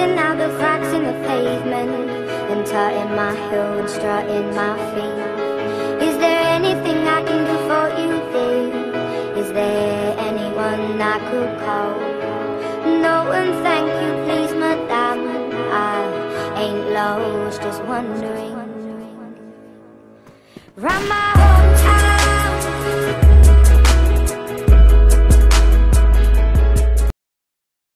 patching out the cracks in the pavement, and tutting my heel and strutting my feet. Is there anything I can do for you, dear? Is there anyone I could call? No, and thank you, please, madame. I ain't lost, just wondering. Round my